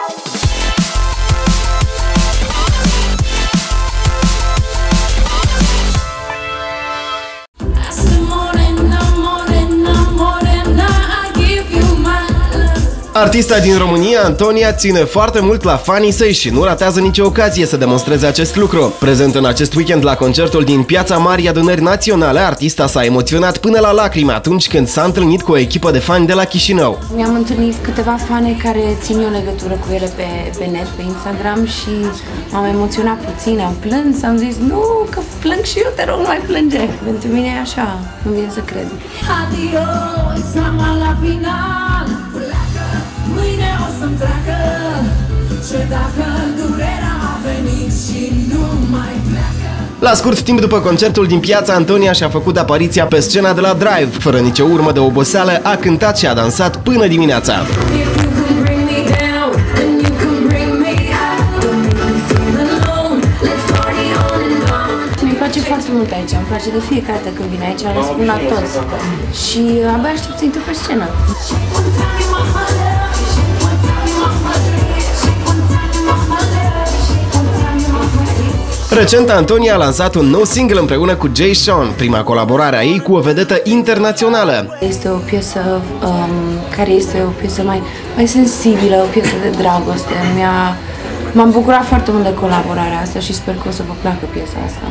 Artista din România, Antonia, ține foarte mult la fanii săi și nu ratează nicio ocazie să demonstreze acest lucru. Prezent în acest weekend la concertul din Piața Marii Adunări Naționale, artista s-a emoționat până la lacrime atunci când s-a întâlnit cu o echipă de fani de la Chișinău. Mi-am întâlnit câteva fane care țin eu legătură cu ele pe net, pe Instagram și m-am emoționat puțin, am plâns, am zis nu, că plâng și eu, te rog, nu mai plânge. Pentru mine e așa, nu vine să cred. Adio, la final. Mâine o să-mi treacă, și dacă durerea a venit și nu mai pleacă. La scurt timp după concertul din Piața, Antonia și-a făcut apariția pe scena de la Drive. Fără nicio urmă de oboseală, a cântat și a dansat până dimineața. Mi-mi place foarte mult aici, îmi place de fiecare dată când vin aici, le spun la toți. Și abia aștept să intru pe scenă. Recent, Antonia a lansat un nou single împreună cu Jay Sean, prima colaborare a ei cu o vedetă internațională. Este o piesă care este o piesă mai sensibilă, o piesă de dragoste. M-am bucurat foarte mult de colaborarea asta și sper că o să vă placă piesa asta.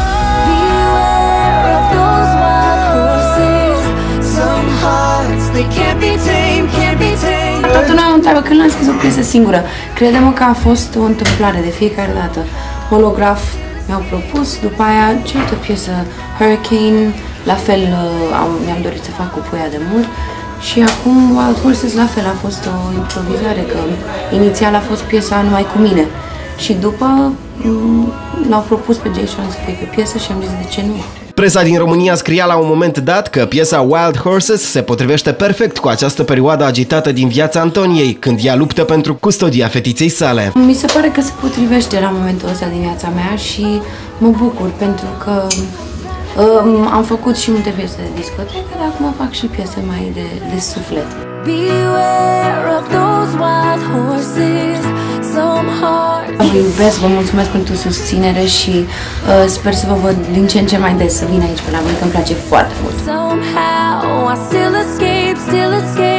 Toată lumea mă întreabă când l-am scris o piesă singură. Crede-mă că a fost o întâmplare de fiecare dată. Holograf mi-au propus, după aia cealaltă piesă, Hurricane, la fel mi-am dorit să fac cu Puia de mult și acum Wild Horses la fel a fost o improvizare, că inițial a fost piesa numai cu mine și după l-au propus pe Jay Sean să fie pe piesă și am zis de ce nu. Presa din România scria la un moment dat că piesa Wild Horses se potrivește perfect cu această perioadă agitată din viața Antoniei, când ea luptă pentru custodia fetiței sale. Mi se pare că se potrivește la momentul ăsta din viața mea și mă bucur pentru că am făcut și multe piese de discotecă, dar acum fac și piese mai de suflet. Beware of those wild horses, some hearts. Vă iubesc, vă mulțumesc pentru susținere și sper să vă văd din ce în ce mai des, să vin aici pe la voi, că îmi place foarte mult. Somehow I still escape